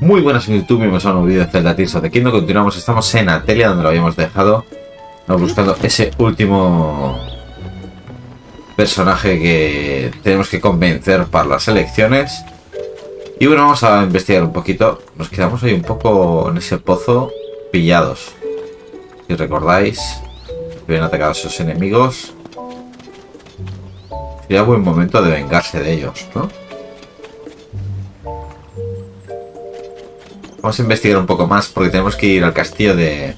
Muy buenas en YouTube, bienvenidos a un nuevo vídeo de Zelda Tears of the Kingdom. Continuamos, estamos en Atelia, donde lo habíamos dejado. Estamos buscando ese último personaje que tenemos que convencer para las elecciones. Y bueno, vamos a investigar un poquito. Nos quedamos ahí un poco en ese pozo pillados. Si recordáis, habían atacado a esos enemigos. Sería buen momento de vengarse de ellos, ¿no? Vamos a investigar un poco más porque tenemos que ir al castillo de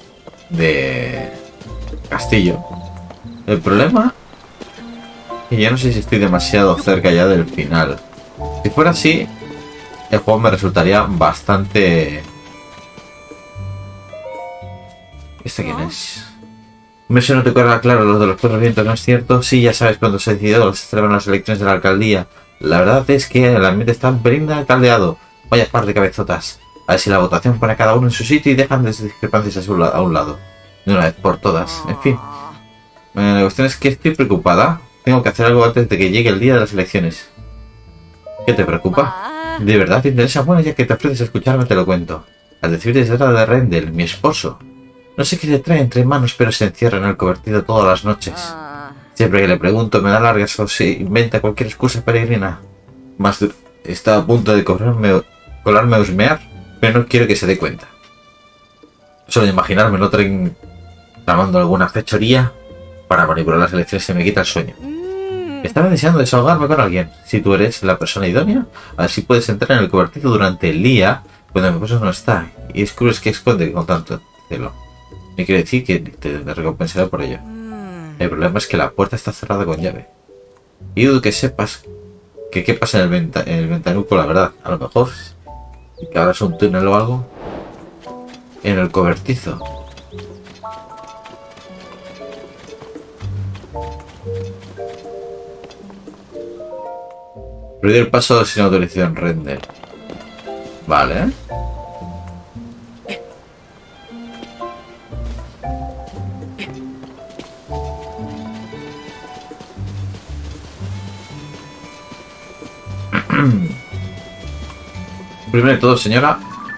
Castillo. El problema es que ya no sé si estoy demasiado cerca ya del final. Si fuera así, el juego me resultaría bastante... ¿Este quién es? Me suena te queda claro lo de los cuatro vientos, ¿no es cierto? Sí, ya sabes, cuando se decidió se celebran las elecciones de la alcaldía. La verdad es que el ambiente está un pelín caldeado. Vaya par de cabezotas. A ver si la votación pone a cada uno en su sitio y dejan de discrepancias a un lado. De una vez por todas. En fin. La cuestión es que estoy preocupada. Tengo que hacer algo antes de que llegue el día de las elecciones. ¿Qué te preocupa? ¿De verdad te interesa? Bueno, ya que te ofreces a escucharme te lo cuento. Al decirte se trata de Rendel, mi esposo. No sé qué le trae entre manos, pero se encierra en el cobertido todas las noches. Siempre que le pregunto me da largas o se inventa cualquier excusa peregrina. Más está a punto de colarme a husmear, pero no quiero que se dé cuenta. Solo de imaginarme lo tramando alguna fechoría para manipular las elecciones se me quita el sueño. Estaba deseando desahogarme con alguien. Si tú eres la persona idónea, a ver si puedes entrar en el cobertizo durante el día cuando mi esposo no está y descubres que esconde con tanto celo. Me quiere decir que te recompensaré por ello. El problema es que la puerta está cerrada con llave. Y dudo que sepas que qué pasa en el ventanuco, la verdad. A lo mejor, que ahora es un túnel o algo, en el cobertizo. Prohibir el paso sin autorización, Rendel. Vale. Primero de todo, señora,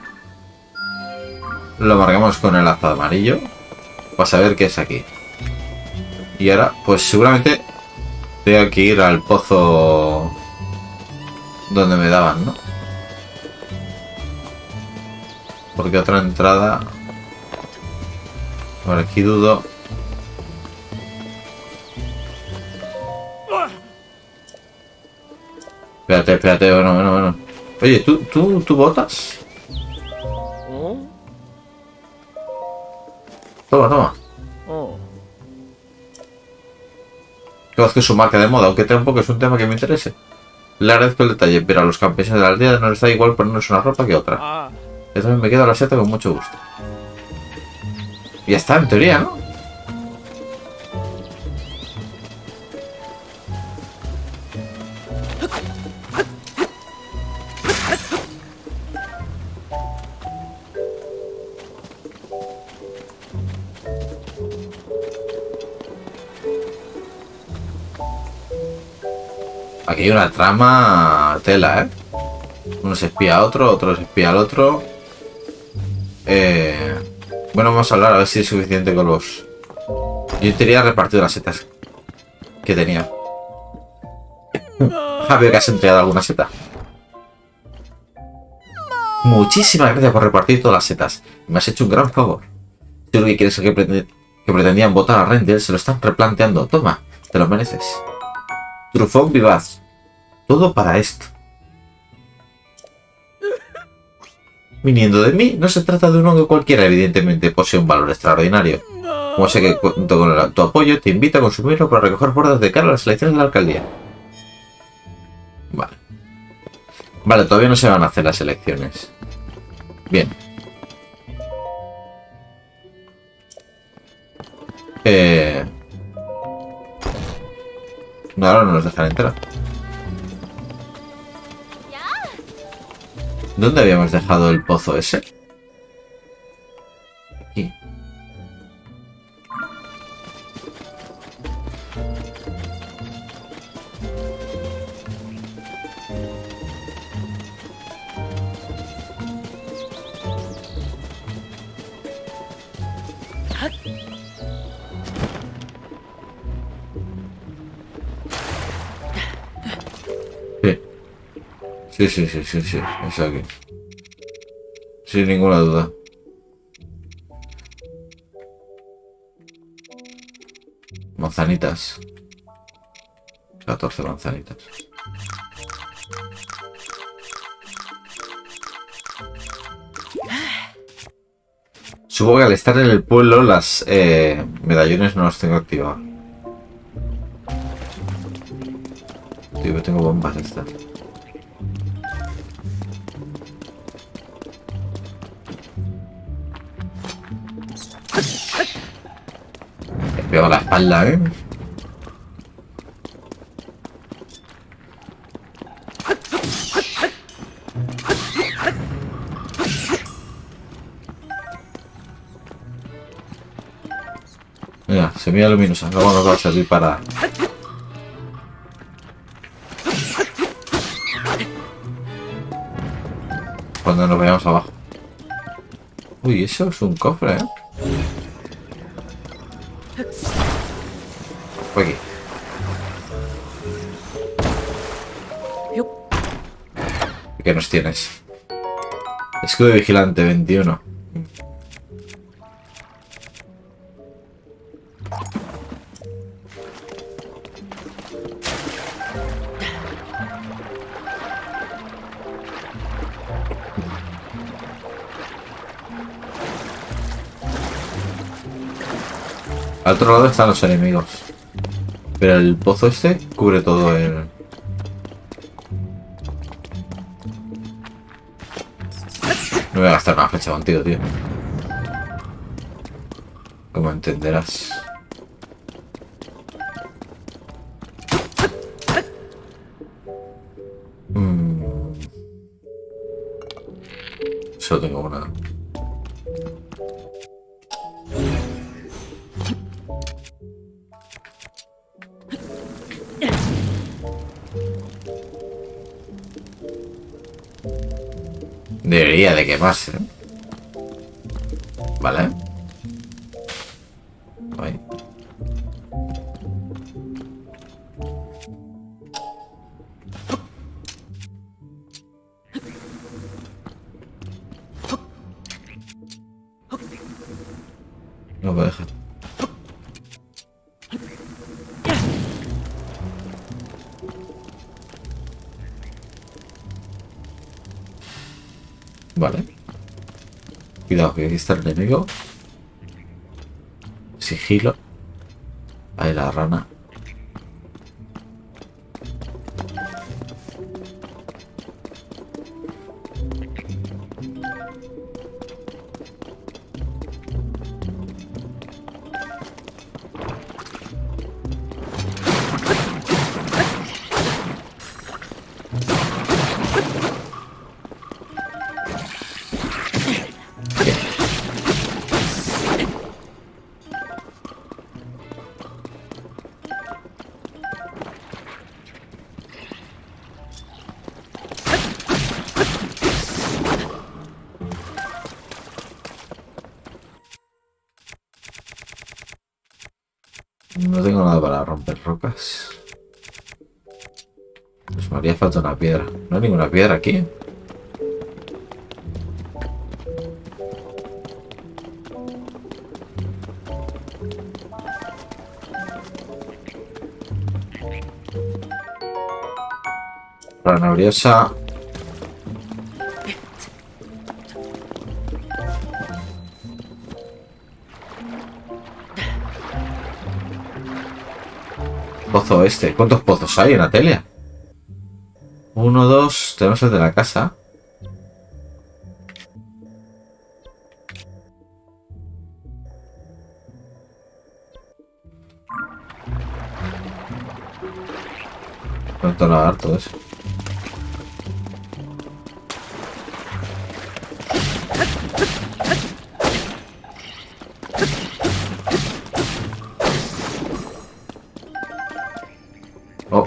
lo marcamos con el lazo amarillo para saber qué es aquí. Y ahora, pues seguramente tengo que ir al pozo donde me daban, ¿no? Porque otra entrada... Por aquí dudo. Espérate, bueno. Oye, ¿tú votas? Toma. Conozco su marca de moda, aunque tampoco es un tema que me interese. Le agradezco el detalle, pero a los campesinos de la aldea no les da igual ponernos una ropa que otra. Yo también me quedo a la seta con mucho gusto. Y ya está, en teoría, ¿no? Aquí hay una trama tela, ¿eh? Uno se espía a otro, otro se espía al otro. Bueno, vamos a hablar a ver si es suficiente con los... Yo te iría repartido las setas que tenía. Veo que has entregado alguna seta. Muchísimas gracias por repartir todas las setas. Me has hecho un gran favor. Seguro que quieres que pretendían votar a Rendel, se lo están replanteando. Toma, te lo mereces. Trufón vivaz. Todo para esto. Viniendo de mí, no se trata de un hongo cualquiera, evidentemente posee un valor extraordinario. Como sé que cuento con tu apoyo, te invito a consumirlo para recoger bordas de cara a las elecciones de la alcaldía. Vale, todavía no se van a hacer las elecciones. Bien. No, ahora no nos dejan entrar. ¿Dónde habíamos dejado el pozo ese? Aquí. Sí. Sí. Es aquí. Sin ninguna duda. Manzanitas. 14 manzanitas. Supongo que al estar en el pueblo las medallones no los tengo activados. Tío, tengo bombas estas. Me pego la espalda, ¿eh? Mira, semilla luminosa. Luego nos va a servir para... cuando nos vayamos abajo. Uy, eso es un cofre, ¿eh? Por aquí. ¿Qué nos tienes? Escudo de vigilante 21. Al otro lado están los enemigos. Pero el pozo este cubre todo el... No voy a gastar una flecha contigo, tío. Como entenderás. Solo tengo una. Debería de quemarse, ¿eh? Vale. Ahí. No puedo dejar. Vale. Cuidado, que aquí está el enemigo. Sigilo. Ahí la rana. No tengo nada para romper rocas. Pues me haría falta una piedra. No hay ninguna piedra aquí. Rana briosa. Pozo este. ¿Cuántos pozos hay en Atelia? 1, 2. Tenemos el de la casa. ¿Cuánto lagarto eso? Oh.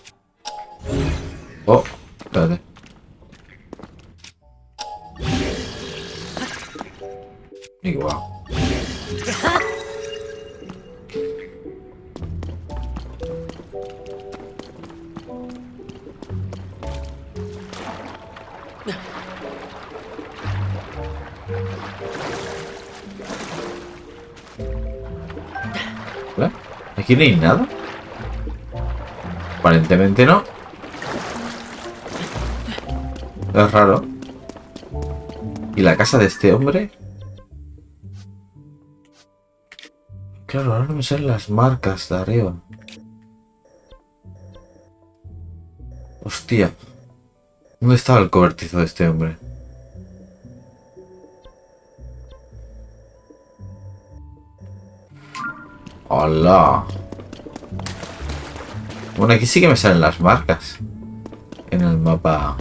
Oh, espérate. Igual. Aquí no hay nada. Aparentemente no. Es raro. ¿Y la casa de este hombre? Claro, ahora no me salen las marcas de arriba. Hostia. ¿Dónde estaba el cobertizo de este hombre? ¡Hola! Bueno, aquí sí que me salen las marcas. En el mapa.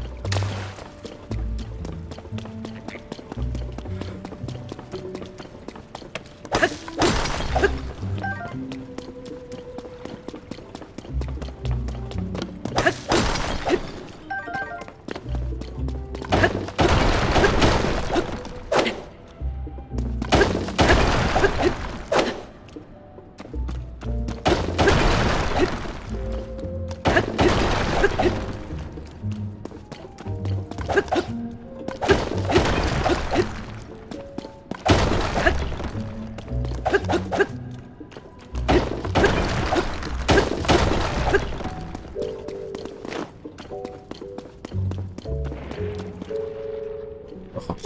Ojo.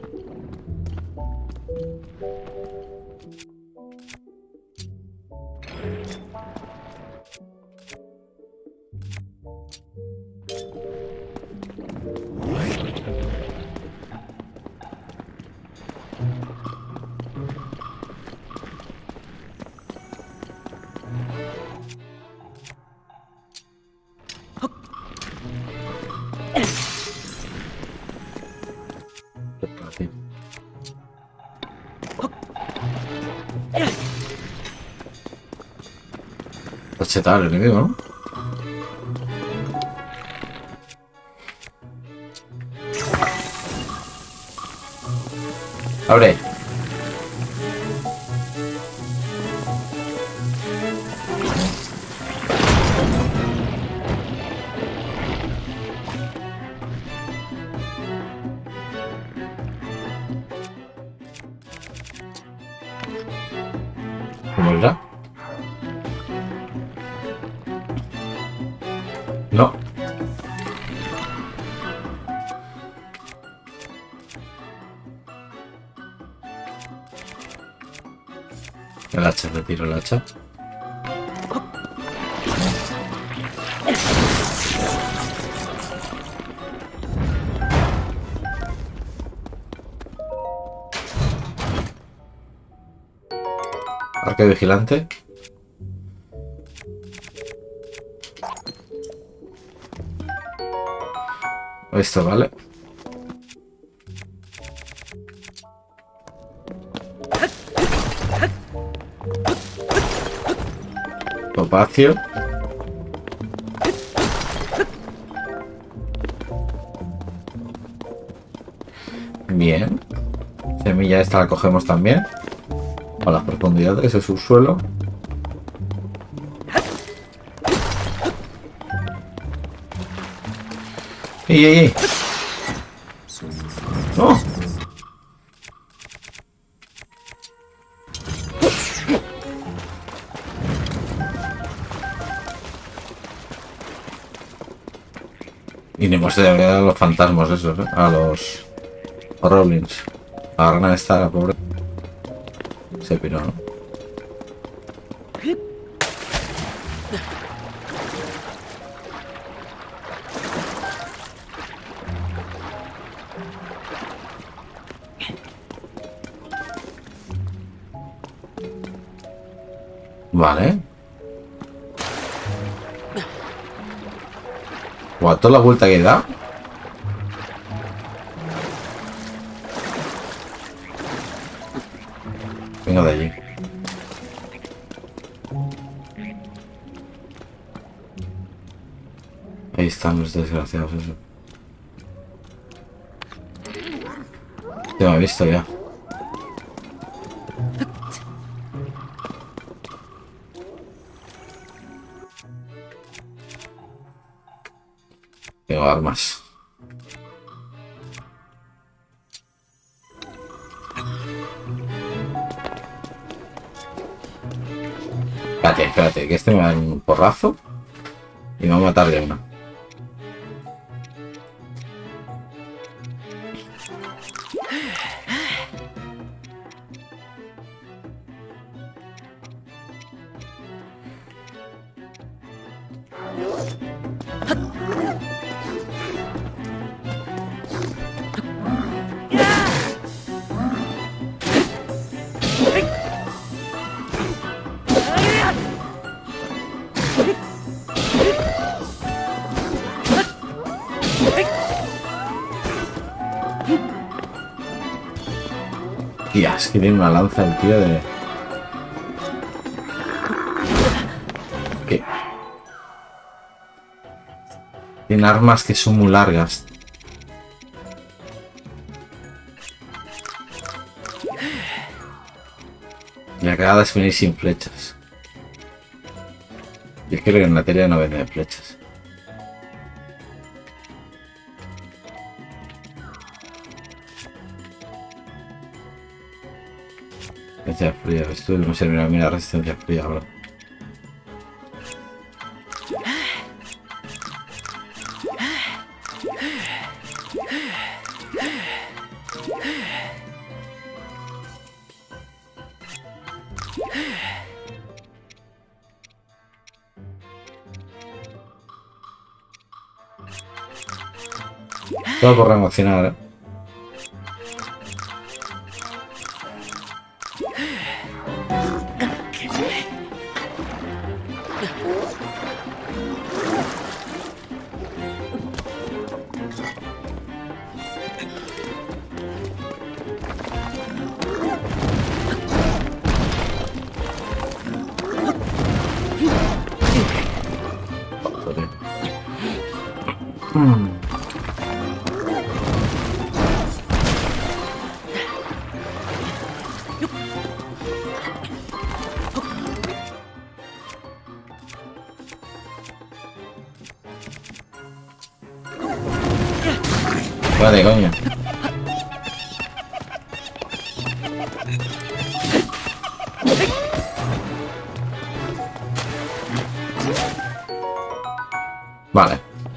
Está chetado el enemigo, ¿no? ¡Abre! ¿Cómo era? No. El hacha, retiro el hacha. Arca vigilante. Esto vale. Topacio. Bien. Semilla esta la cogemos también. A las profundidades de subsuelo. ¡Ey, ey, ey! ¡No! Y ni hemos de ver a los fantasmas esos, ¿eh? A los Rollins. La rana esta, la pobre. Se piró, ¿no? Vale. Guau, toda la vuelta que da. Venga de allí. Ahí están los desgraciados, eso. Ya me he visto ya. Tengo armas. Espérate, espérate, que este me va a dar un porrazo y me va a matar de una. Tía, es que tiene una lanza el tío de... ¿Qué? Tiene armas que son muy largas. Y la cagada es venir sin flechas. Yo creo que en la tele no venden flechas. Resistencia fría, esto no me servirá a mí la resistencia fría ahora. Todo por reaccionar, ¿eh? Vale, coño. Vale.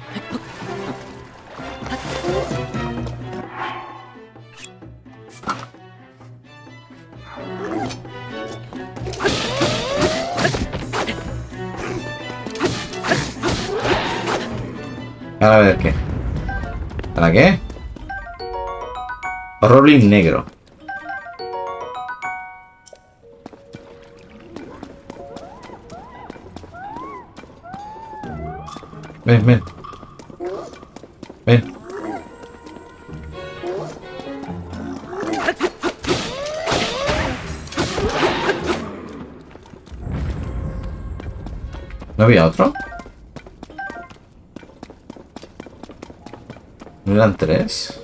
Ahora a ver qué. ¿Para qué? Rolling negro. Ven, ven. Ven. ¿No había otro? ¿No eran tres?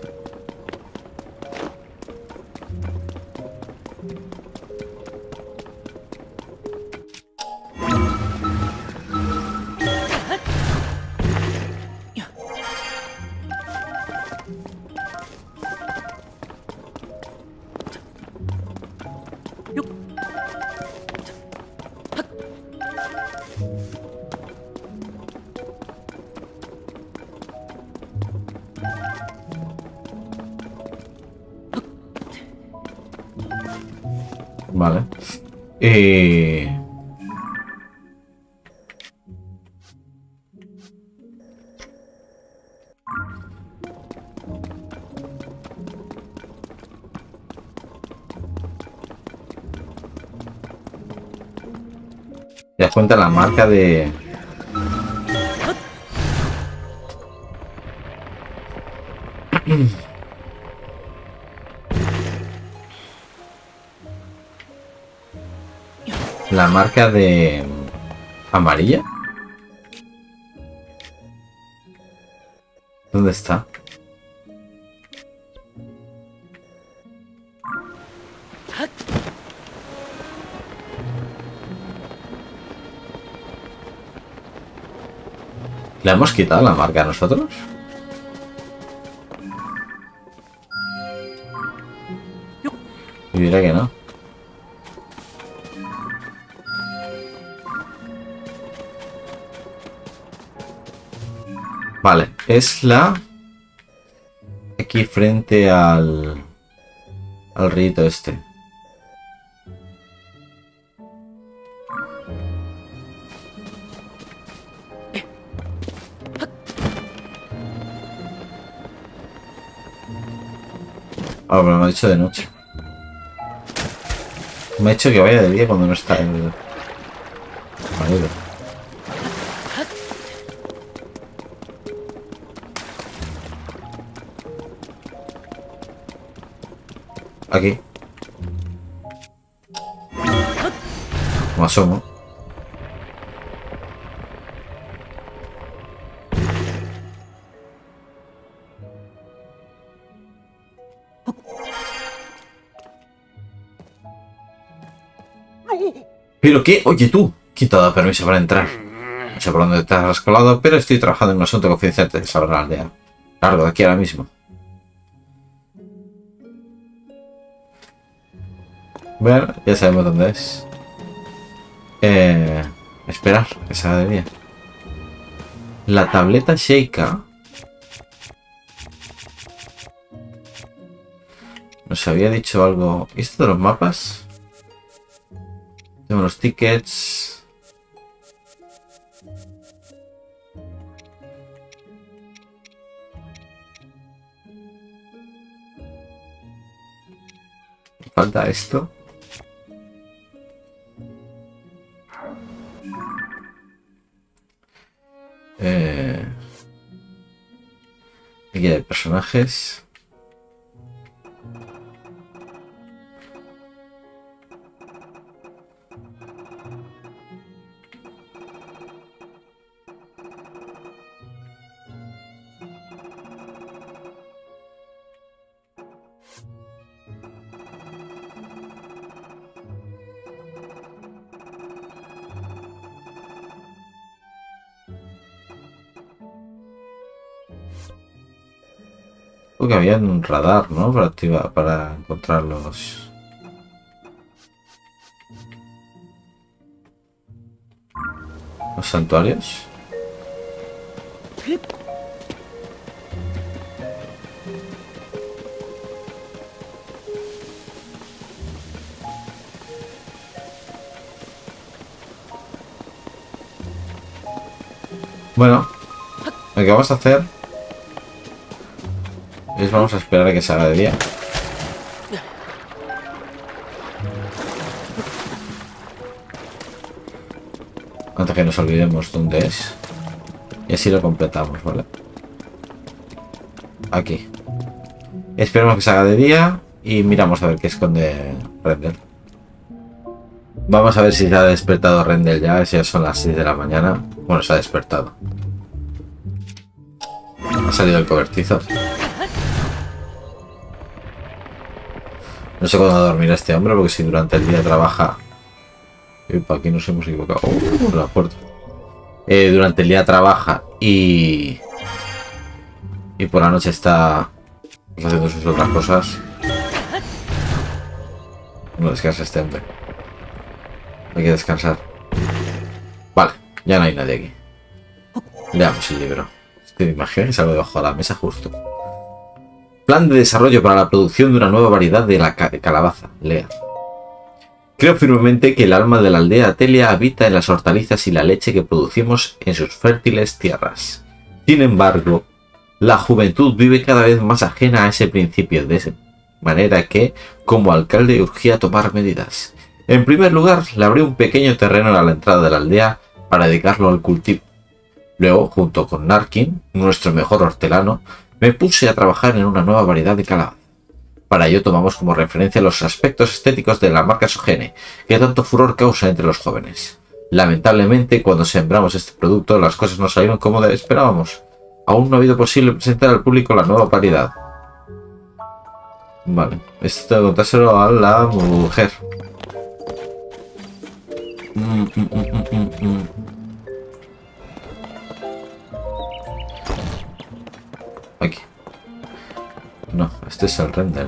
Vale. ¿Te das cuenta la marca de... la marca de... amarilla? ¿Dónde está? ¿Le hemos quitado la marca a nosotros? Yo diría que no. Vale, es la... Aquí frente al rito este. Ah, pero me ha dicho de noche. Me ha dicho que vaya de día cuando no está el marido. Aquí. Me asomo. ¿Pero qué? Oye tú, ¿quién te ha dado permiso para entrar? No sé por dónde te has colado, pero estoy trabajando en un asunto confidencial de saber la aldea. Largo de aquí ahora mismo. Bueno, ya sabemos dónde es. Esperar, que se haga de día. La tableta Sheikah. Nos había dicho algo. ¿Y esto de los mapas? Tengo los tickets. Falta esto. Guía de personajes. Que había un radar, ¿no? Para activar, para encontrar los santuarios. Bueno, lo que vamos a hacer es vamos a esperar a que se haga de día. Antes que nos olvidemos dónde es. Y así lo completamos, ¿vale? Aquí. Esperemos que se haga de día y miramos a ver qué esconde Rendell. Vamos a ver si se ha despertado Rendell ya, si ya son las 6 de la mañana. Bueno, se ha despertado. Ha salido el cobertizo. No sé cuándo dormirá este hombre, porque si durante el día trabaja... Para aquí nos hemos equivocado. La puerta. Durante el día trabaja y por la noche está haciendo sus otras cosas. No descansa este hombre. Hay que descansar. Vale, ya no hay nadie aquí. Leamos el libro. ¿Te imaginas que salgo debajo de la mesa justo? Plan de desarrollo para la producción de una nueva variedad de la calabaza. Lea. Creo firmemente que el alma de la aldea Atelia habita en las hortalizas y la leche que producimos en sus fértiles tierras. Sin embargo, la juventud vive cada vez más ajena a ese principio, de manera que, como alcalde, urgía tomar medidas. En primer lugar, labré un pequeño terreno a la entrada de la aldea para dedicarlo al cultivo. Luego, junto con Narkin, nuestro mejor hortelano, me puse a trabajar en una nueva variedad de calabaza. Para ello tomamos como referencia los aspectos estéticos de la marca Sogene, que tanto furor causa entre los jóvenes. Lamentablemente, cuando sembramos este producto, las cosas no salieron como esperábamos. Aún no ha habido posible presentar al público la nueva variedad. Vale, esto tengo que contárselo a la mujer. Aquí. No, este es el Rendell.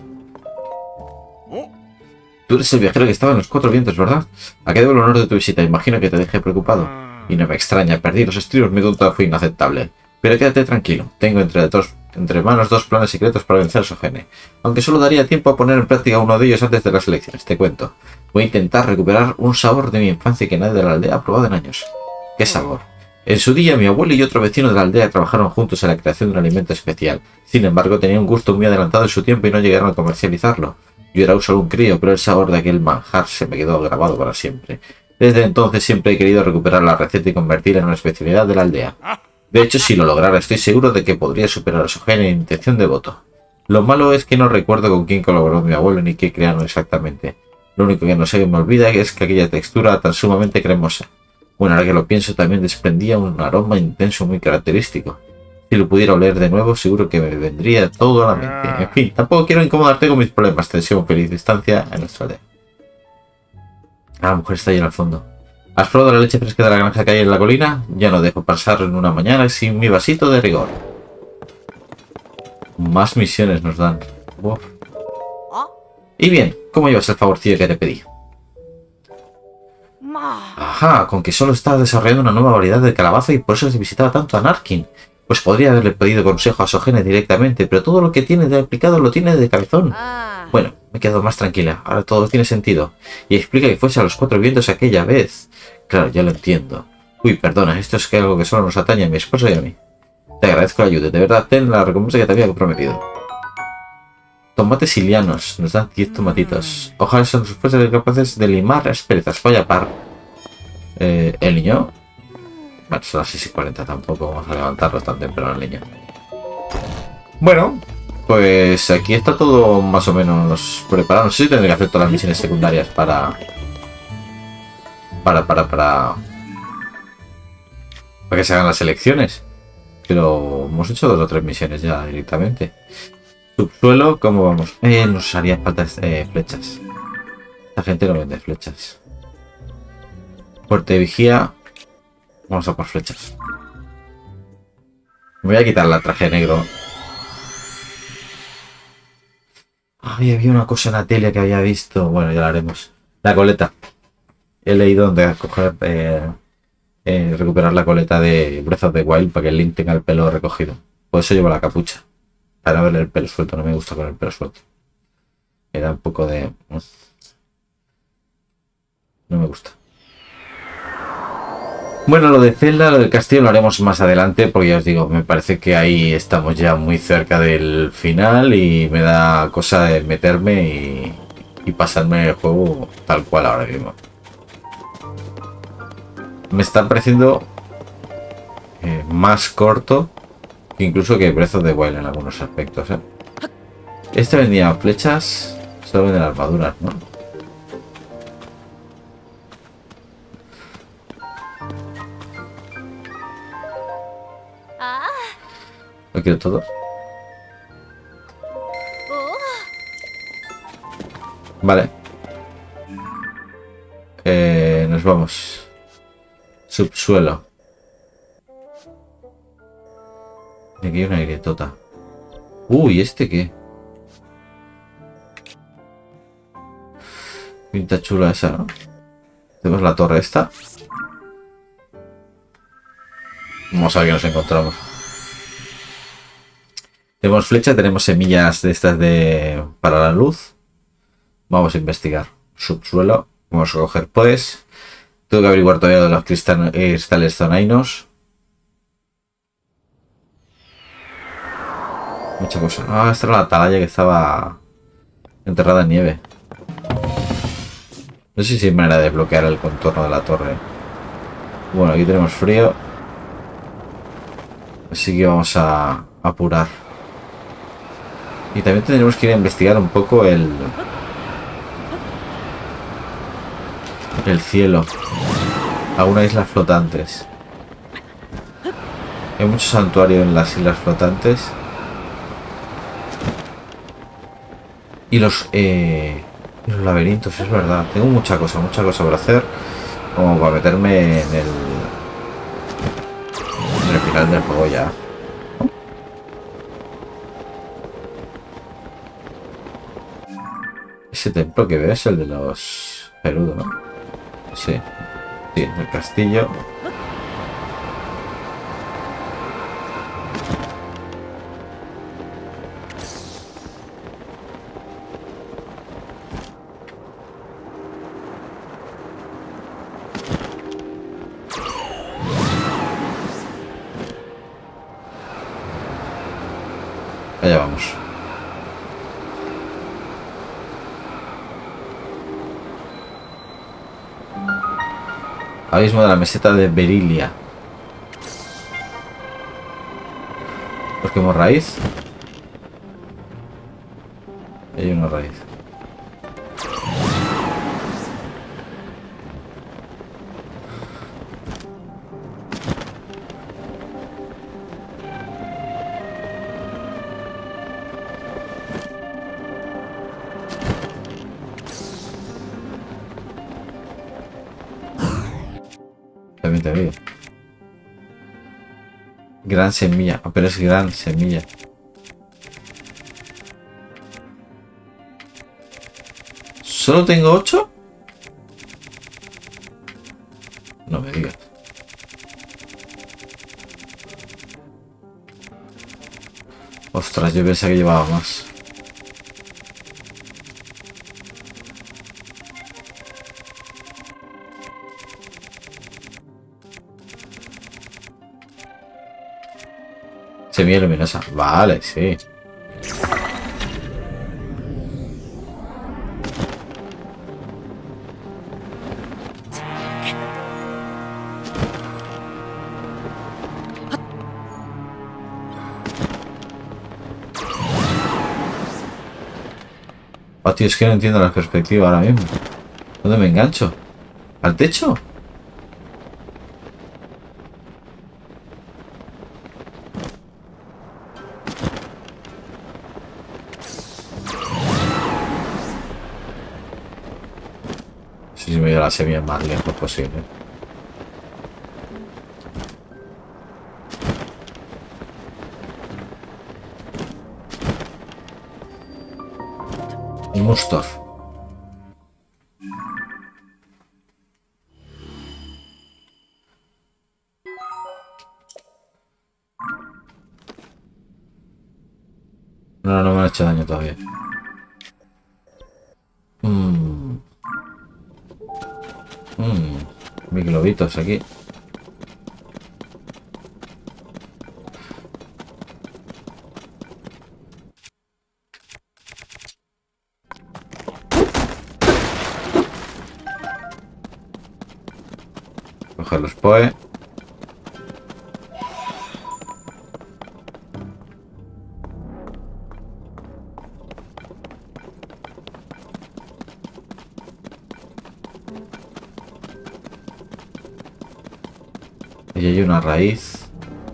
Tú eres el viajero que estaba en los Cuatro Vientos, ¿verdad? ¿A qué debo el honor de tu visita? Imagino que te dejé preocupado. Y no me extraña, perdí los estribos, mi conducta fue inaceptable. Pero quédate tranquilo, tengo entre manos 2 planes secretos para vencer a Sogene. Aunque solo daría tiempo a poner en práctica uno de ellos antes de las elecciones, te cuento. Voy a intentar recuperar un sabor de mi infancia que nadie de la aldea ha probado en años. ¿Qué sabor? En su día, mi abuelo y otro vecino de la aldea trabajaron juntos en la creación de un alimento especial. Sin embargo, tenía un gusto muy adelantado en su tiempo y no llegaron a comercializarlo. Yo era solo un crío, pero el sabor de aquel manjar se me quedó grabado para siempre. Desde entonces siempre he querido recuperar la receta y convertirla en una especialidad de la aldea. De hecho, si lo lograra, estoy seguro de que podría superar a Sogene en intención de voto. Lo malo es que no recuerdo con quién colaboró mi abuelo ni qué crearon exactamente. Lo único que no sé que me olvida es que aquella textura tan sumamente cremosa. Bueno, ahora que lo pienso, también desprendía un aroma intenso muy característico. Si lo pudiera oler de nuevo, seguro que me vendría todo a la mente. En fin, tampoco quiero incomodarte con mis problemas. Te deseo feliz distancia en nuestra aldea. La mujer está ahí al fondo. ¿Has probado la leche fresca de la granja que hay en la colina? Ya no dejo pasar en una mañana sin mi vasito de rigor. Más misiones nos dan. Uf. Y bien, ¿cómo llevas el favorcillo que te pedí? Ajá, con que solo estás desarrollando una nueva variedad de calabaza y por eso se visitaba tanto a Narkin. Pues podría haberle pedido consejo a Sogene directamente, pero todo lo que tiene de aplicado lo tiene de cabezón. Bueno, me he quedado más tranquila, ahora todo tiene sentido. Y explica que fuese a los 4 vientos aquella vez. Claro, ya lo entiendo. Uy, perdona, esto es que algo que solo nos atañe a mi esposo y a mí. Te agradezco la ayuda, de verdad, ten la recompensa que te había prometido. Tomates ilianos, nos dan 10 tomatitos. Ojalá sean fuesen capaces de limar asperezas. Vaya par. ¿El niño? Bueno, son las 6:40, tampoco vamos a levantarlo tan temprano el niño. Bueno, pues aquí está todo más o menos preparado. No sé si tendré que hacer todas las misiones secundarias para que se hagan las elecciones. Pero hemos hecho 2 o 3 misiones ya directamente. Subsuelo, ¿cómo vamos? Nos haría falta flechas. La gente no vende flechas. Fuerte vigía. Vamos a por flechas. Me voy a quitar la traje negro. Ay, había una cosa en la tele que había visto. Bueno, ya la haremos. La coleta. He leído donde coger, recuperar la coleta de Breath of the Wild para que el Link tenga el pelo recogido. Por eso llevo la capucha. Para verle el pelo suelto. No me gusta con el pelo suelto. Me da un poco de... No me gusta. Bueno, lo de Zelda, lo del castillo lo haremos más adelante, porque ya os digo, me parece que ahí estamos ya muy cerca del final y me da cosa de meterme y pasarme el juego tal cual ahora mismo. Me está pareciendo más corto incluso que Breath of the Wild en algunos aspectos, ¿eh? Este vendía flechas, solo venden armaduras, ¿no? Lo quiero todo. Vale. Nos vamos. Subsuelo. Aquí hay una grietota. Uy, ¿este qué? Pinta chula esa, ¿no? Tenemos la torre esta. Vamos a ver qué nos encontramos. Tenemos flechas, tenemos semillas de estas para la luz. Vamos a investigar. Subsuelo. Vamos a coger pues. Tengo que averiguar todavía de los cristales zonainos. Mucha cosa. Ah, esta era la atalaya que estaba enterrada en nieve. No sé si hay manera de desbloquear el contorno de la torre. Bueno, aquí tenemos frío. Así que vamos a apurar. Y también tendremos que ir a investigar un poco el cielo. Algunas islas flotantes. Hay mucho santuario en las islas flotantes. Y los laberintos, es verdad. Tengo mucha cosa por hacer. Como para meterme en el final del juego ya. Ese templo que veo es el de los Gerudo, ¿no? Sí. Sí, el castillo. Allá vamos. Abismo de la meseta de Berilia. Busquemos raíz. Hay una raíz. También te digo. Gran semilla. Apenas gran semilla. ¿Solo tengo 8? No me digas. Ostras, yo pensaba que llevaba más. Semilla luminosa. Vale, sí. Oh, tío, es que no entiendo la perspectiva ahora mismo. ¿Dónde me engancho? ¿Al techo? Sí, si me dio la semilla más lejos posible. Un Mustor. No, no me ha hecho daño todavía. Mis globitos aquí. Coger los POE. Y hay una raíz.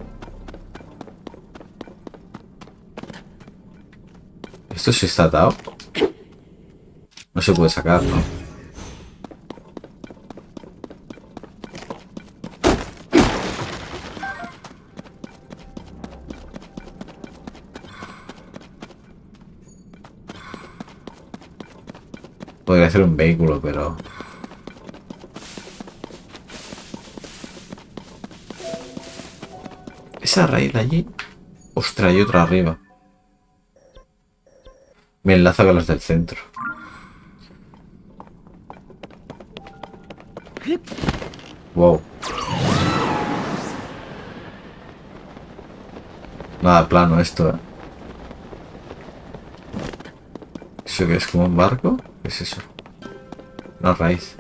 ¿Esto sí está atado? No se puede sacar, ¿no? Podría hacer un vehículo, pero... Esa raíz de allí... Ostras, hay otra arriba. Me enlaza con las del centro. Wow. Nada plano esto, ¿eh? ¿Eso qué es? ¿Como un barco? ¿Qué es eso? Una raíz.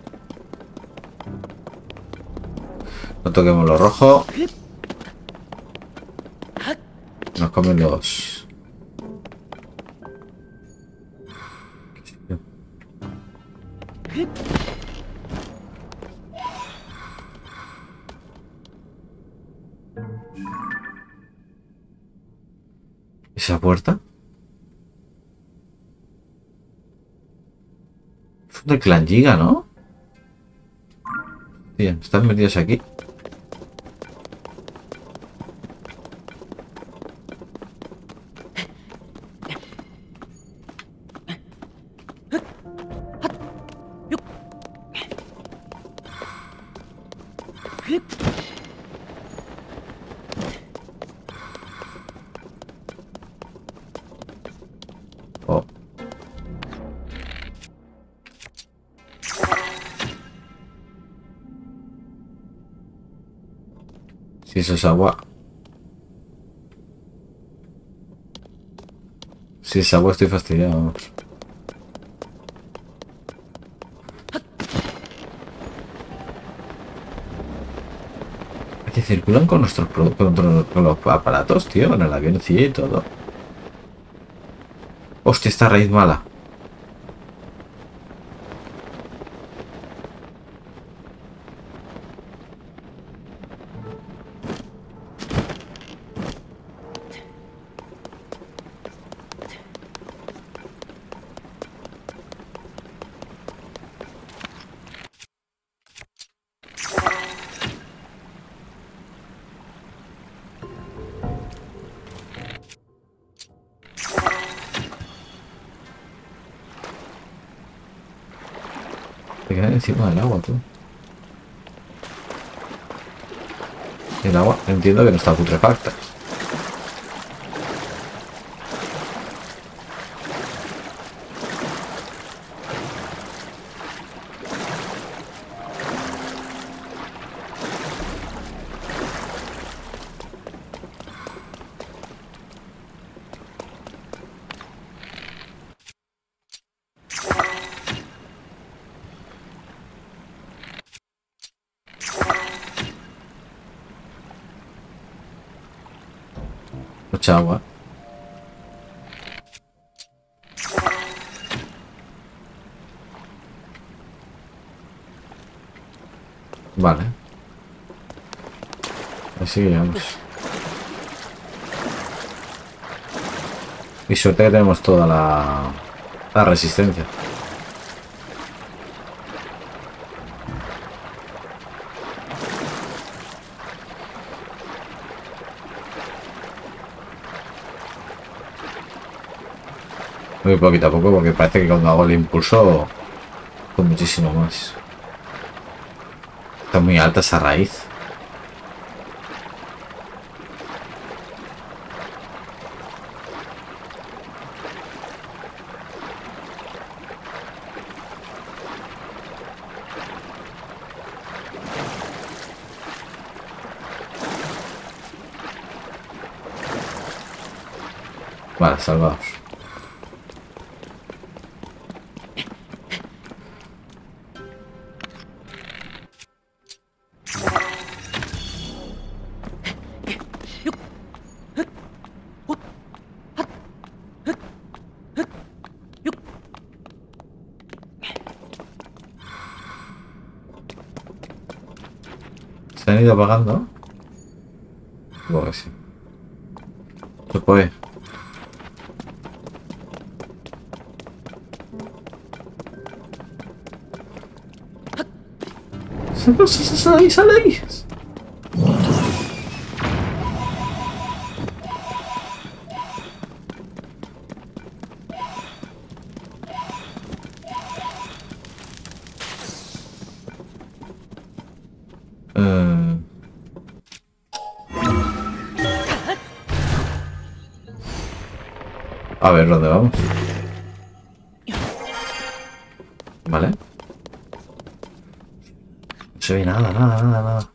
No toquemos lo rojo. Nos comen los... ¿Esa puerta? Es del clan Giga, ¿no? Bien, están metidos aquí. Oh. Si eso es agua. Si es agua estoy fastidiado. Que circulan con nuestros con los aparatos, tío, en el avión y todo. Hostia, esta raíz mala. Te quedan encima del agua, tú. El agua, entiendo que no está putrefacta. Mucha agua. Vale. Así que vamos. Y suerte que tenemos toda la resistencia. Muy poquito a poco, porque parece que cuando hago el impulso con muchísimo más. Está muy alta esa raíz. Vale, salvados. ¿Se han ido apagando? Supongo que sí. Se puede. ¡Sale ahí! ¡Sale ahí! A ver, ¿dónde vamos? Vale. No se ve nada, nada, nada, nada.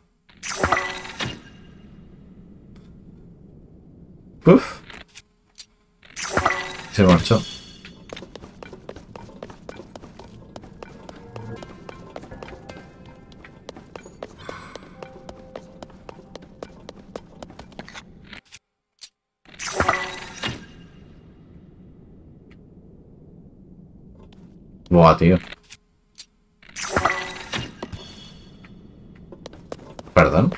Uf. Se marchó. Buah, tío. Perdón.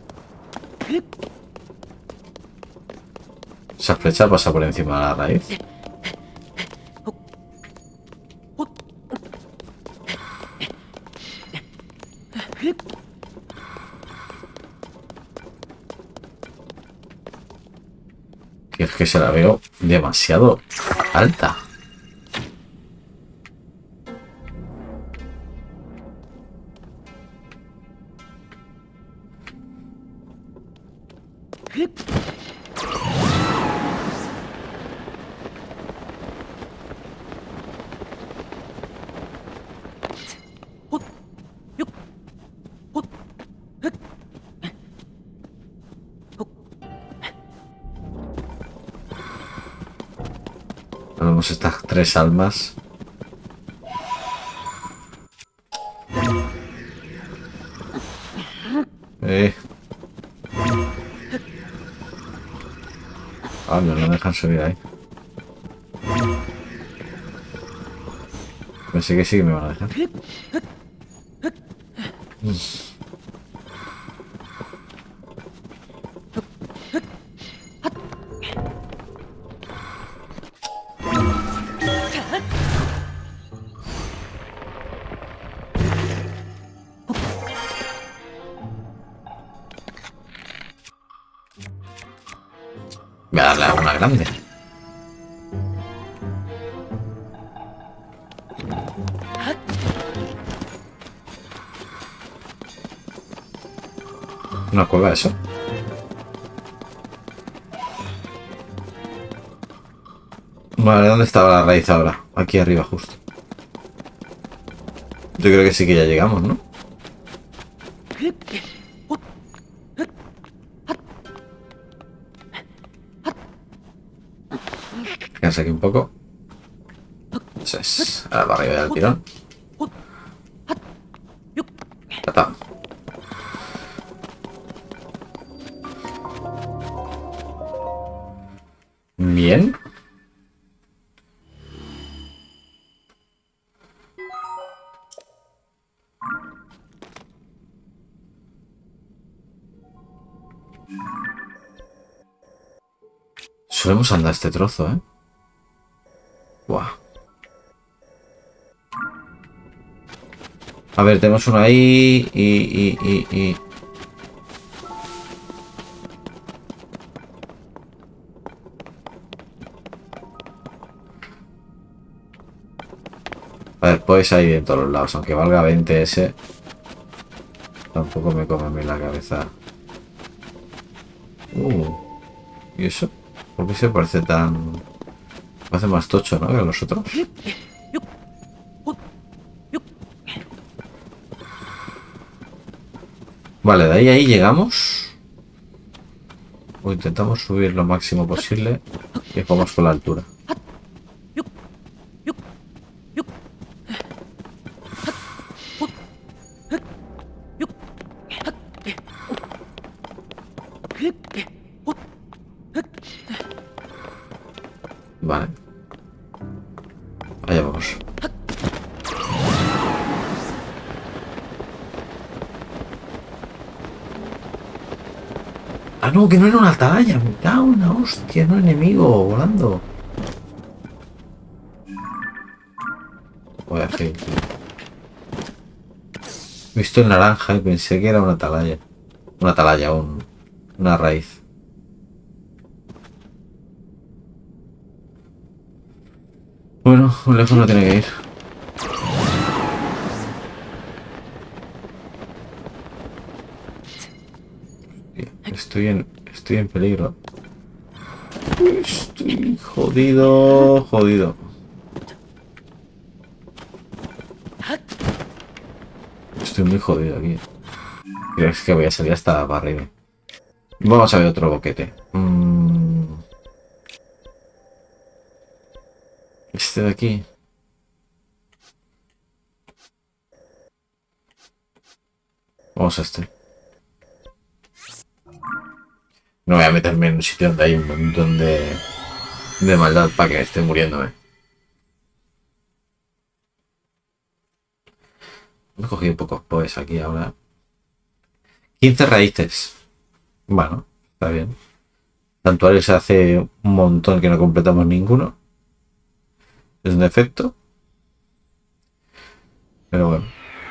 Esa flecha pasa por encima de la raíz. Y es que se la veo demasiado alta. Tenemos estas 3 almas. Ah, no me dejan subir ahí. Pensé que sí que me van a dejar. Voy a darle a una grande. Una cueva, eso. Vale, ¿dónde estaba la raíz ahora? Aquí arriba, justo. Yo creo que sí que ya llegamos, ¿no? Descansa aquí un poco. Eso es. Ahora para arriba del tirón. Ya está. Bien. Solemos andar este trozo, ¿eh? Buah. A ver, tenemos uno ahí y... A ver, pues ahí de todos los lados, aunque valga 20 ese. Tampoco me come a mí la cabeza. ¿Y eso? ¿Por qué se parece tan...? Parece más tocho, ¿no? Que los otros. Vale, de ahí a ahí llegamos. O intentamos subir lo máximo posible. Y vamos con la altura. Vale. Allá vamos. Ah, no, que no era una atalaya. Me cago en la hostia, no enemigo volando. Voy a hacer. He visto el naranja y pensé que era una atalaya. Una atalaya, una raíz. Bueno, muy lejos no tiene que ir. Estoy en peligro. Estoy jodido. Estoy muy jodido aquí. Creo que voy a salir hasta arriba. Vamos a ver otro boquete. Este de aquí. Vamos a este. No voy a meterme en un sitio donde hay un montón de maldad para que esté muriéndome. Me he cogido pocos poes aquí ahora. 15 raíces. Bueno, está bien. Santuario se hace un montón que no completamos ninguno. Es un defecto. Pero bueno.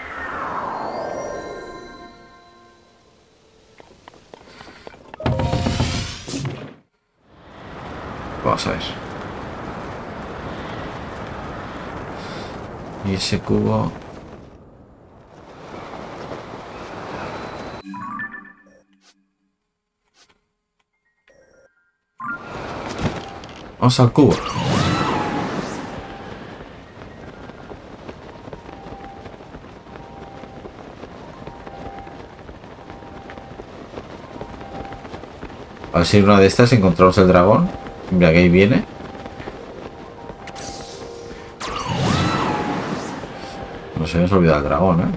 Vamos a ver. Y ese cubo... Vamos al cubo. A ver si en una de estas encontramos el dragón. Mira que ahí viene. Nos habíamos olvidado el dragón, ¿eh?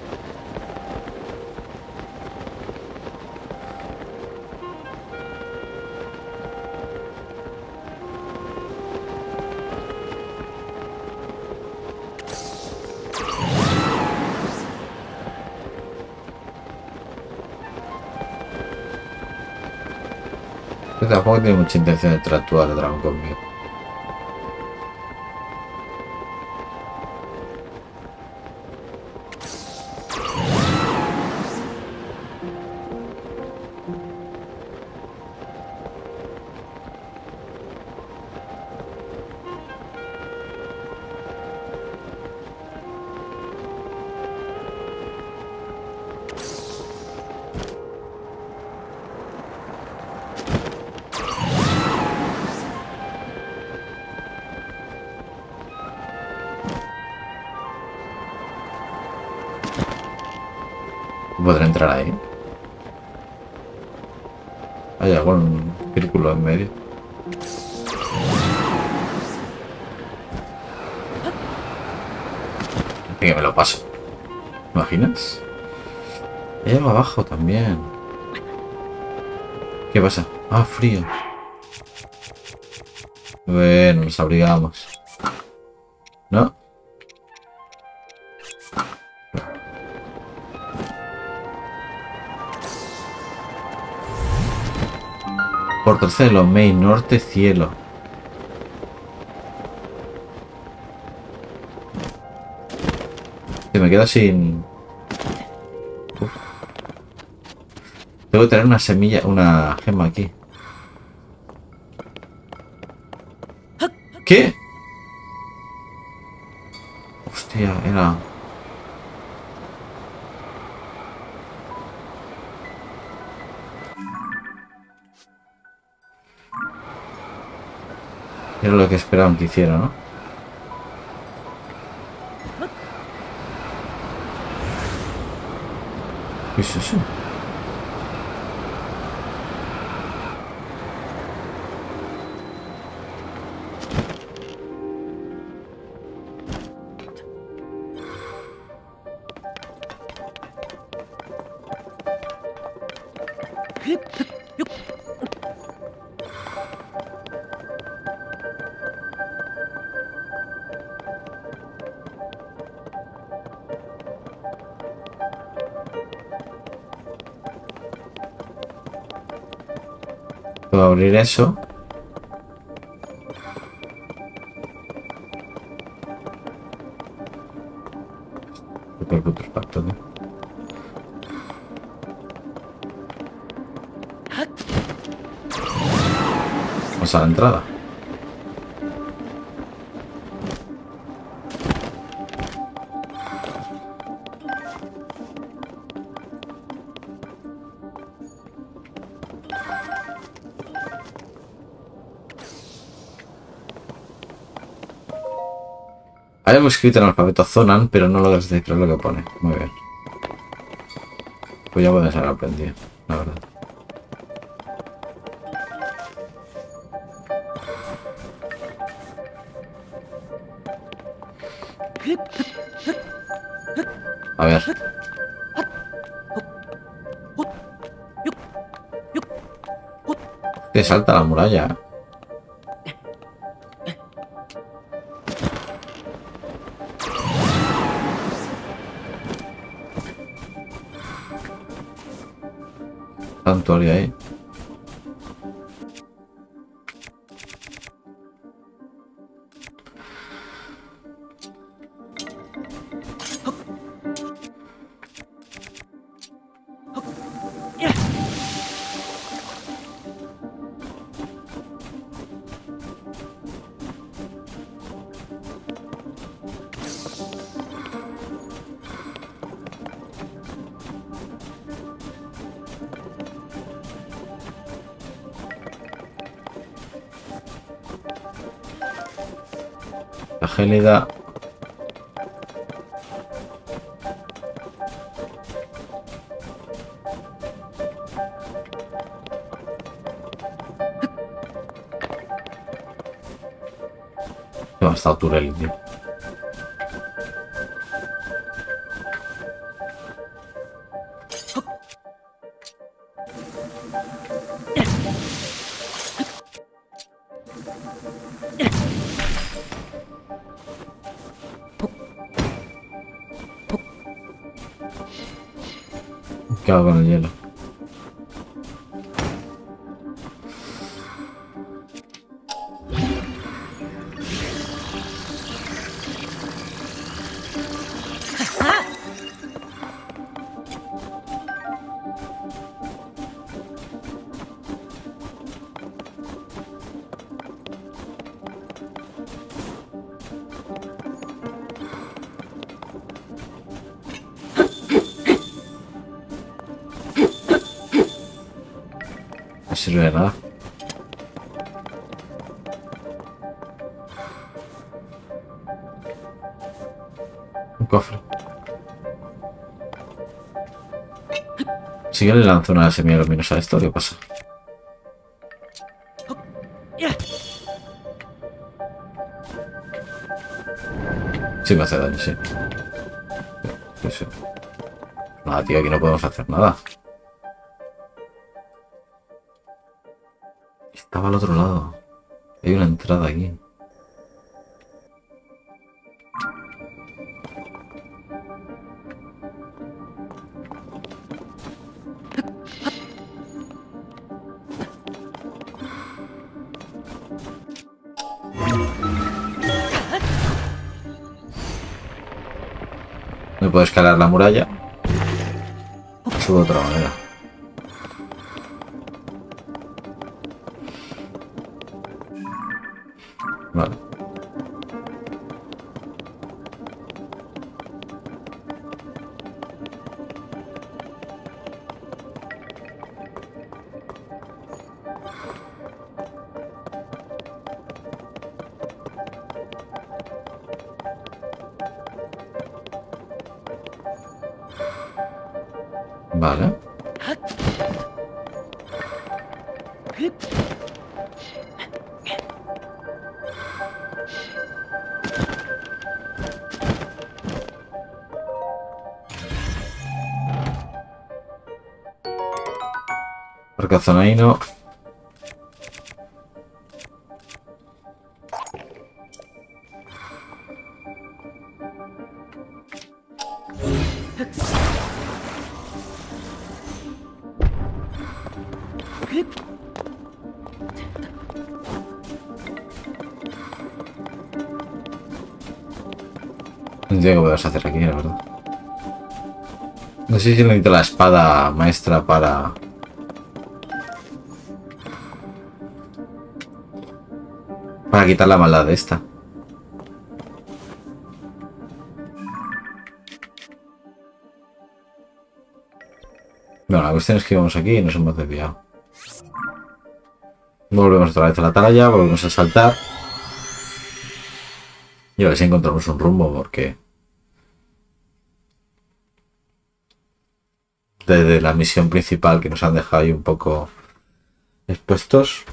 Tampoco tiene mucha intención de interactuar el dragón conmigo. ¿Podré entrar ahí? ¿Hay algún círculo en medio? Que me lo paso. ¿Me imaginas? Hay algo abajo también. ¿Qué pasa? Ah, frío. Bueno, nos abrigamos. ¿No? Por tercero, main, norte, cielo. Se me queda sin... Uf. Tengo que tener una semilla, una gema aquí. ¿Qué? Hostia, era... Era lo que esperaban que hiciera, ¿no? ¿Qué es eso? Puedo abrir eso. Super putrefacto, tío. Vamos a la entrada. Hay algo escrito en el alfabeto Zonan, pero no logras descifrar lo que pone. Muy bien. Pues ya puedes haber aprendido, la verdad. A ver. Te salta la muralla, ¿eh? Santuario ahí. La gélida. ¿Dónde está Turelli, tío? ¿Qué hago con el hielo? No sirve de nada. Un cofre. Si yo le lanzo una semilla luminosa a esto, ¿qué pasa? Sí me hace daño, sí. Sí. Nada, tío, aquí no podemos hacer nada. Estaba al otro lado. Hay una entrada aquí. No puedo escalar la muralla. Subo de otra manera. Vale. Vale. Arcazonaino. No entiendo qué podemos hacer aquí, la verdad. No sé si necesito la espada maestra para quitar la maldad de esta. Bueno, la cuestión es que vamos aquí y nos hemos desviado. Volvemos otra vez a la atalaya, volvemos a saltar. Y a ver si encontramos un rumbo, porque desde la misión principal que nos han dejado ahí un poco expuestos.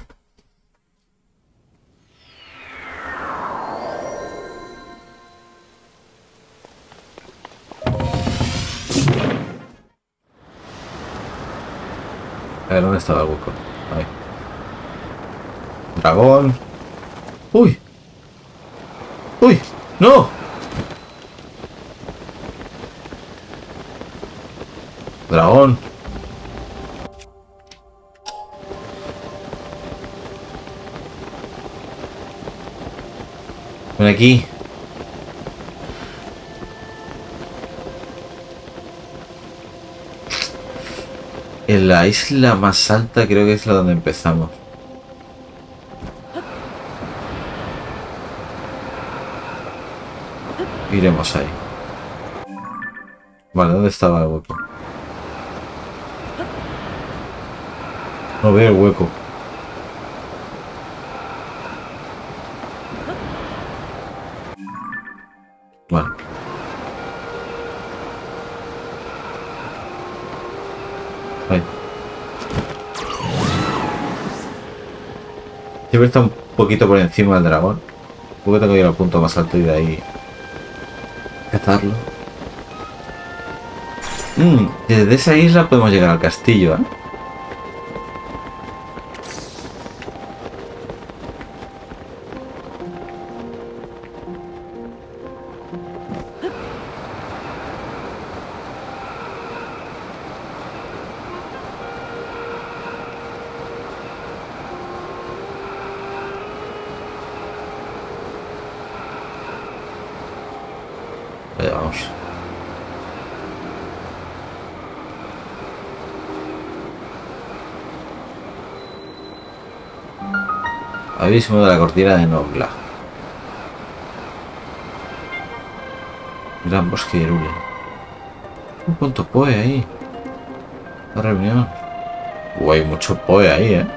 A ver, ¿dónde estaba el hueco? Ahí. Dragón. ¡Uy! ¡Uy! ¡No! Dragón. Ven aquí. En la isla más alta creo que es la donde empezamos. Iremos ahí. Vale, ¿dónde estaba el hueco? No veo el hueco. Vale. Ahí. Siempre está un poquito por encima del dragón. Porque tengo que ir al punto más alto y de ahí cazarlo. Desde esa isla podemos llegar al castillo, ¿eh? Allá vamos. Abismo de la cortina de Nogla. Gran bosque de Irule. ¿Cuánto poe ahí? La reunión. Hay mucho poe ahí, ¿eh?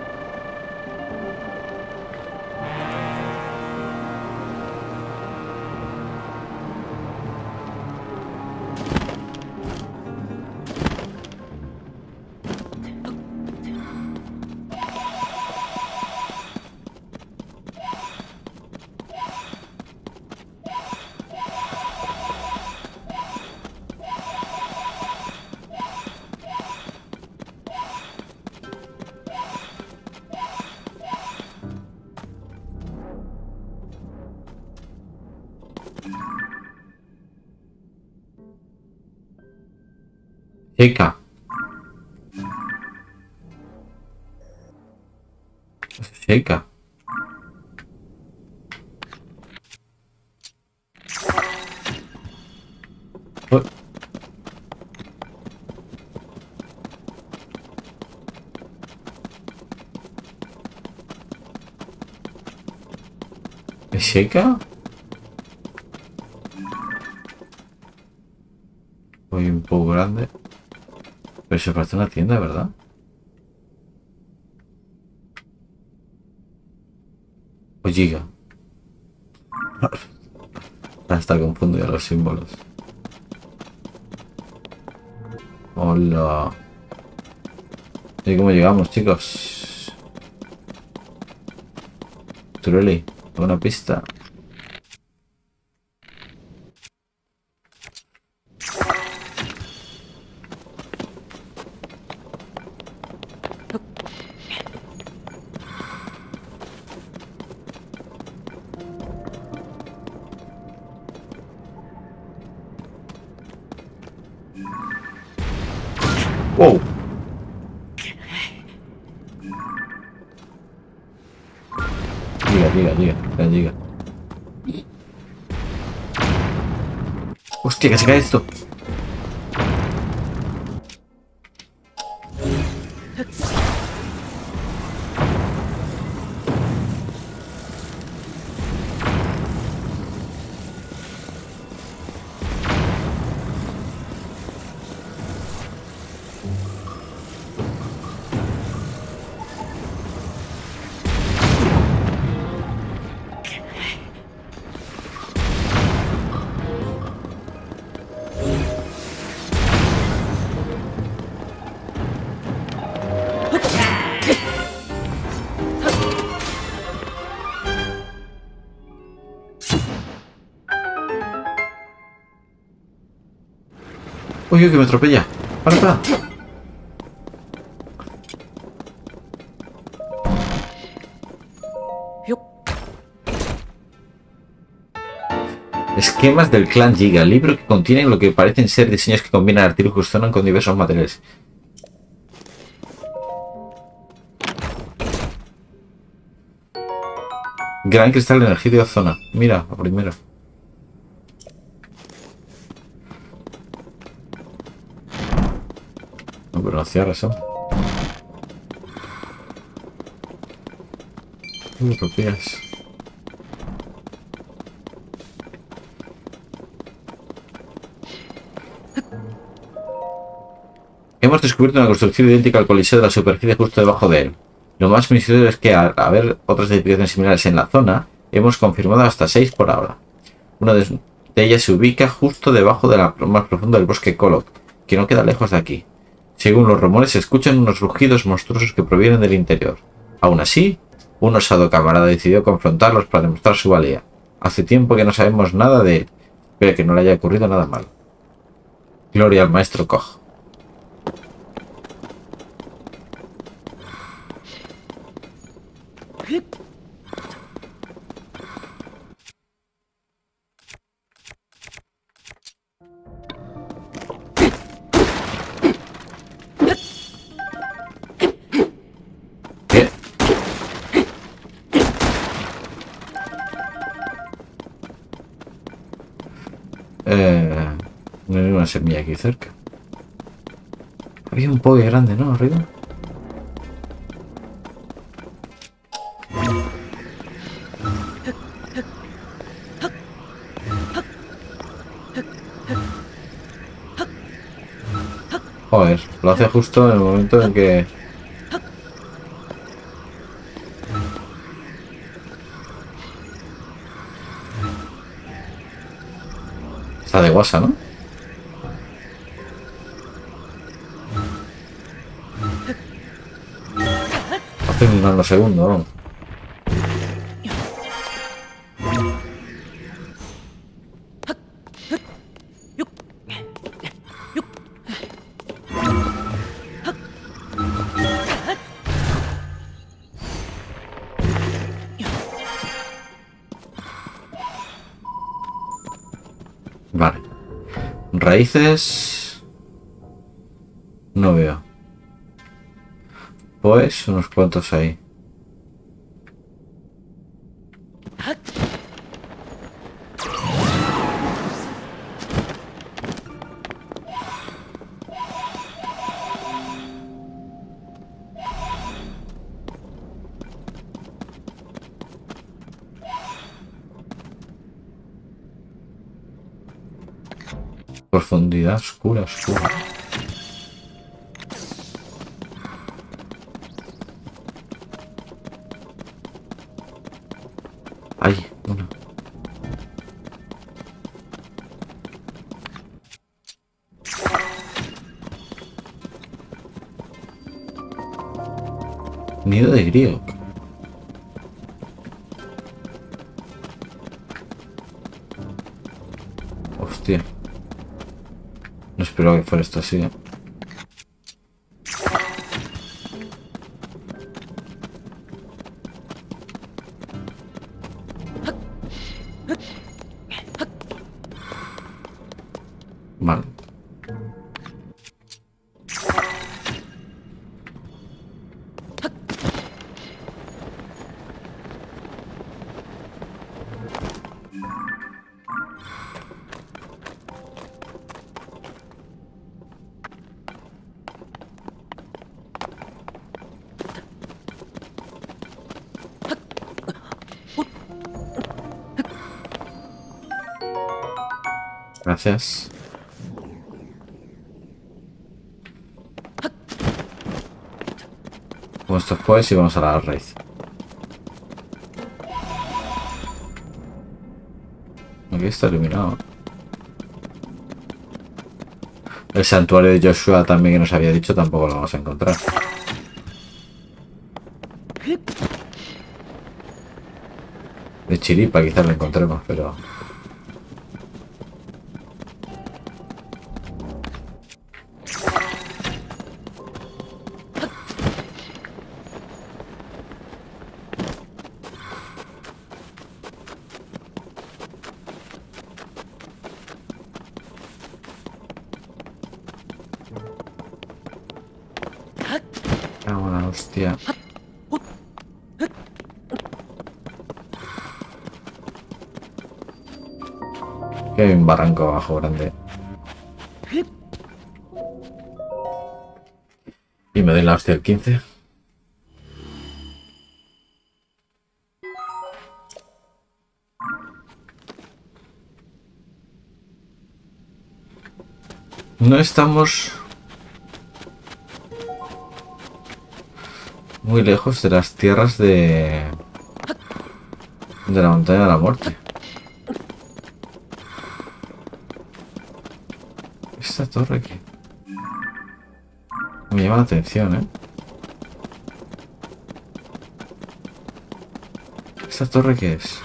Sheikah. Sheikah. ¿Es Sheikah? Voy un poco grande. Pero se parece una tienda, ¿verdad? O Giga. Hasta confundido los símbolos. Hola. ¿Y cómo llegamos, chicos? Tureli, una pista. ¡Wow! Llega. ¡Hostia, que se cae esto! Uy, que me atropella. Para. Esquemas del clan Giga, libro que contiene lo que parecen ser diseños que combinan artilugios Zonan con diversos materiales. Gran cristal de energía de zona. Mira, la primera. No, pero no cierras eso. Utopías. Hemos descubierto una construcción idéntica al coliseo de la superficie justo debajo de él. Lo más misterioso es que al haber otras edificaciones similares en la zona, hemos confirmado hasta 6 por ahora. Una de ellas se ubica justo debajo de la más profunda del bosque Kolok, que no queda lejos de aquí. Según los rumores, se escuchan unos rugidos monstruosos que provienen del interior. Aún así, un osado camarada decidió confrontarlos para demostrar su valía. Hace tiempo que no sabemos nada de él. Espero que no le haya ocurrido nada malo. Gloria al maestro Koch. No hay una semilla aquí cerca. Había un pollo grande, ¿no? Arriba. Joder, lo hace justo en el momento en que... Está de guasa, ¿no? Hace un nanosegundo, vamos. Vale. Raíces... No veo. Pues unos cuantos ahí. Profundidad oscura, oscura. Ay, una. Nido de griego. Hostia. No esperaba que fuera esto así, ¿eh? Vale. Gracias. Con estos pues y vamos a la raíz. Aquí está iluminado. El santuario de Joshua también que nos había dicho tampoco lo vamos a encontrar. De Chiripa quizás lo encontremos, pero... Ah, una hostia. Que hay un barranco abajo grande. Y me doy la hostia el 15. No estamos muy lejos de las tierras de la montaña de la muerte. Esta torre aquí me llama la atención, ¿eh? ¿Esta torre qué es?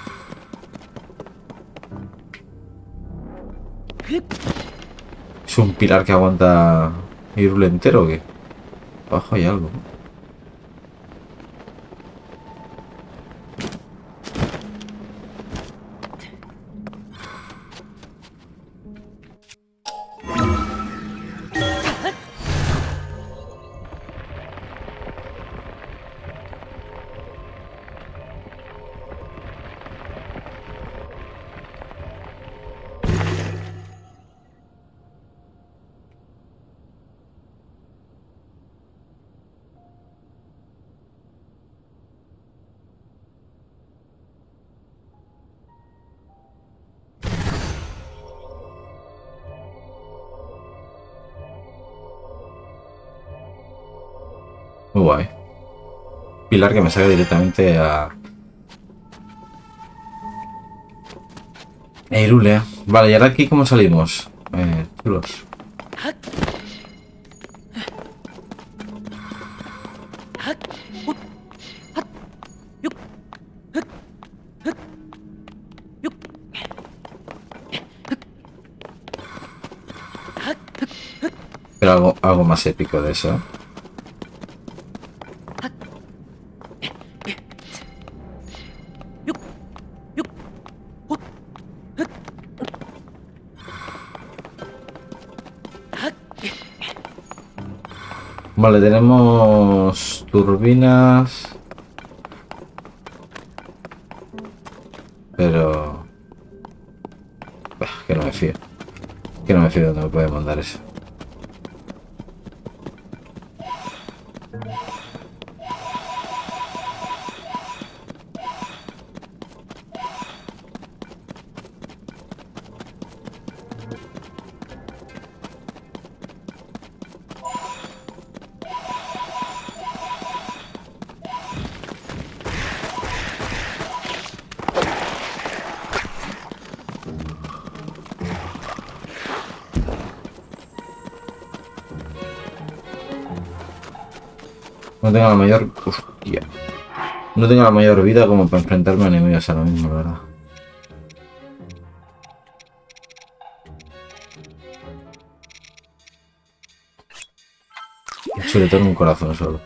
¿Es un pilar que aguanta Hyrule entero o qué? Abajo hay algo. Muy guay. Pilar que me salga directamente a Irule. Vale, y ahora aquí ¿cómo salimos? Chulos. Pero algo más épico de eso. Vale, tenemos turbinas. Pero... que no me fío. Que no me fío de dónde me puede mandar eso. No tengo la mayor... Hostia. No tengo la mayor vida como para enfrentarme a enemigos ahora mismo, la verdad. Sobre todo en un corazón solo.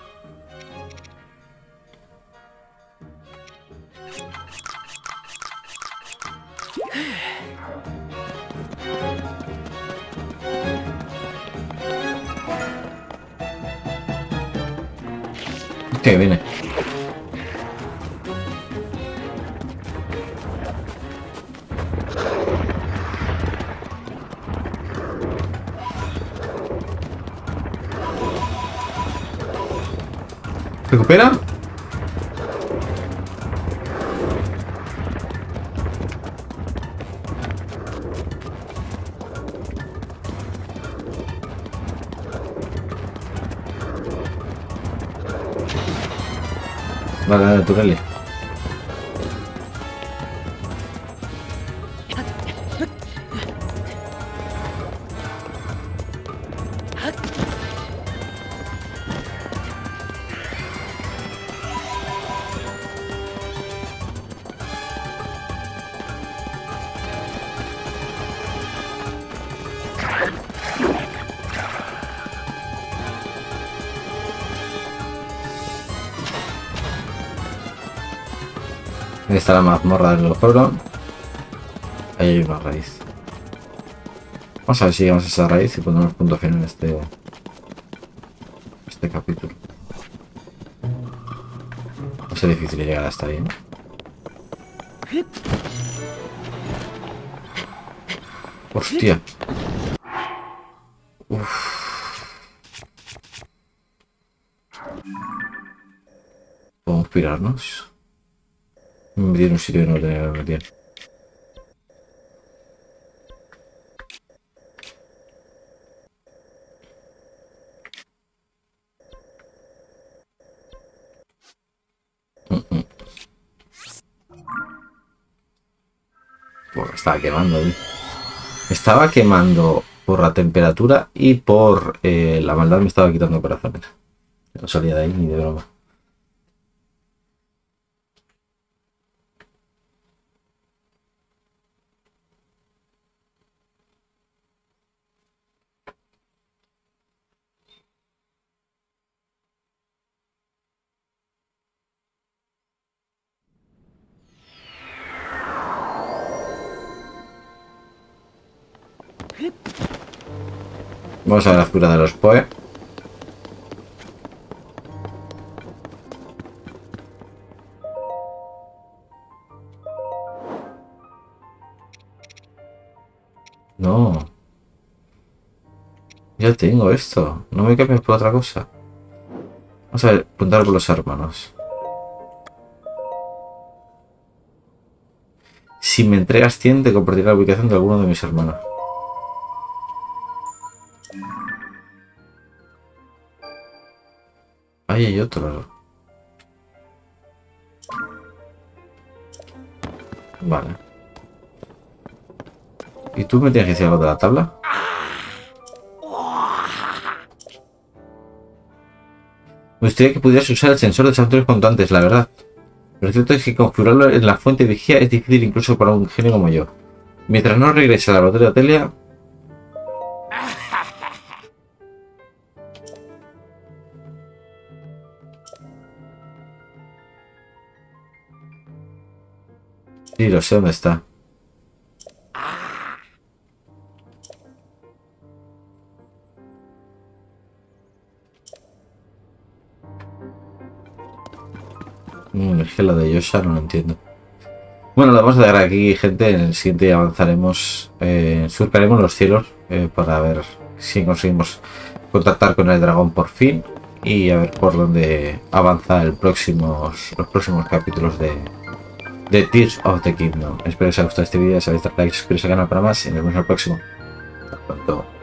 Hostia, que viene. ¿Recupera? Vale, dale, tú dale. Ahí está la mazmorra del oro. Ahí hay una raíz. Vamos a ver si llegamos a esa raíz y ponemos punto final en este capítulo. Va a ser difícil llegar hasta ahí, ¿no? Hostia. Uf. Podemos pirarnos. Me metí en un sitio que no tenía que meter. Pues estaba quemando, ¿eh? Estaba quemando por la temperatura y por la maldad me estaba quitando corazones. No salía de ahí ni de broma. Vamos a ver la figura de los Poe. No. Ya tengo esto. No me cambies por otra cosa. Vamos a ver, preguntar por los hermanos. Si me entregas 100, te compartiré la ubicación de alguno de mis hermanos. Ahí hay otro. Vale. ¿Y tú me tienes que decir algo de la tabla? Me gustaría que pudieras usar el sensor de saltos cuanto antes, la verdad. Lo cierto es que configurarlo en la fuente de vigía es difícil incluso para un genio como yo. Mientras no regrese al laboratorio de Otelia... Sí, lo sé dónde está. Es que lo de Yosha no lo entiendo. Bueno, lo vamos a dejar aquí, gente. En el siguiente avanzaremos, surcaremos los cielos para ver si conseguimos contactar con el dragón por fin y a ver por dónde avanza los próximos capítulos de Tears of the Kingdom. Espero que os haya gustado este vídeo, sabéis dar like, suscribiros al canal para más y nos vemos en el próximo. Hasta pronto.